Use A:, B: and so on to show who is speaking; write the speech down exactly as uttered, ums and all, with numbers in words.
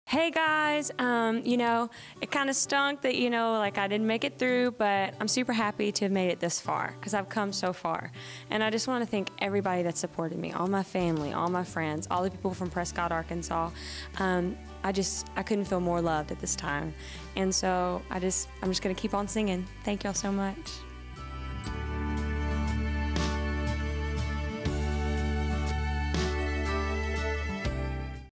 A: Hey guys, um, you know, it kind of stunk that, you know, like I didn't make it through, but I'm super happy to have made it this far because I've come so far. And I just want to thank everybody that supported me, all my family, all my friends, all the people from Prescott, Arkansas. Um, I just, I couldn't feel more loved at this time. And so I just, I'm just going to keep on singing. Thank y'all so much.